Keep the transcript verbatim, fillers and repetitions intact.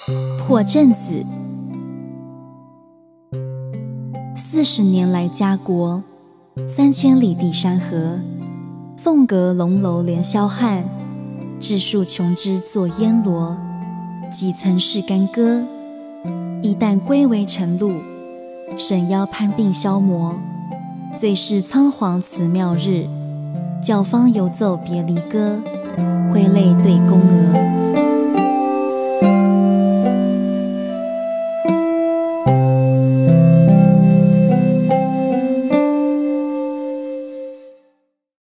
破阵子。四十年来家国，三千里地山河。凤阁龙楼连霄汉，智树琼枝作烟罗。几曾是干戈，一旦归为尘路。沈腰攀鬓消磨，最是仓皇辞庙日。教坊犹奏别离歌，挥泪对宫娥。